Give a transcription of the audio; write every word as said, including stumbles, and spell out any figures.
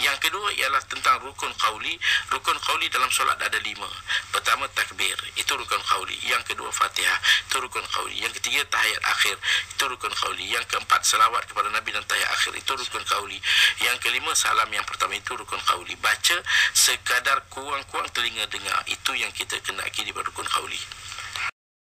Yang kedua ialah tentang rukun qauli. Rukun qauli dalam solat ada lima. Pertama takbir, itu rukun qauli. Yang kedua Fatihah, itu rukun qauli. Yang ketiga tahiyat akhir, itu rukun qauli. Yang keempat selawat kepada Nabi dan tahiyat akhir, itu rukun qauli. Yang kelima salam yang pertama, itu rukun qauli. Baca sekadar kurang-kurang telinga dengar, itu yang kita kendaki di rukun qauli.